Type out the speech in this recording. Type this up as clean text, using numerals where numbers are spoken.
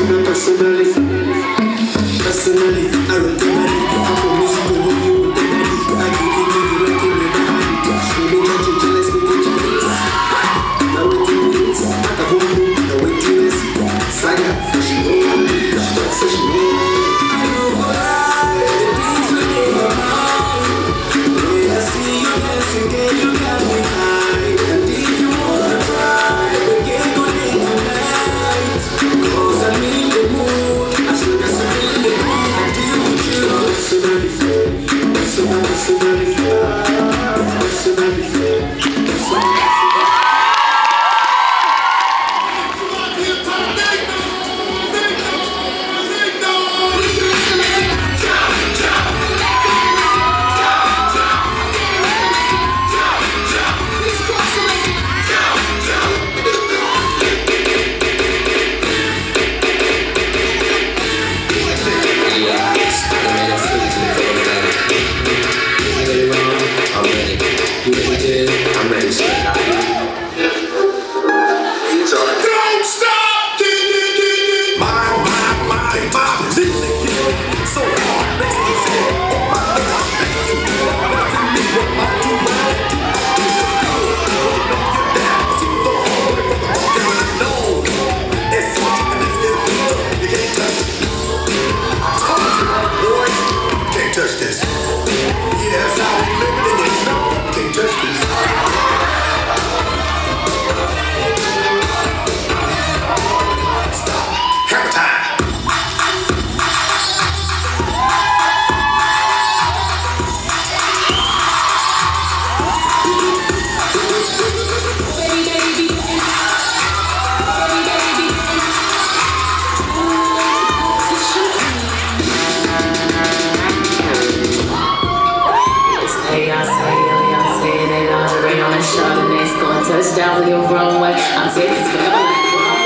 Personally, I will take my lead. I promise you will hold you with the body. I can keep you like you never had it. Maybe not you jealous, but you jealous. Now waiting minutes, I can hold you. Now waiting is saga. She roll, she talks, she roll. I know why the things we get around. When I see you dancing, girl, you got me high. And if you wanna try, we can go in tonight. 'Cause I'm in the mood. As long as I'm in the mood, I deal with you. So very fair, so very, so very fair, so very fair, so very fair. Touch this. Yeah, that's how we living in it. Can't touch this. Stop. Hammer time. Touchdown with your wrong way. I'm taking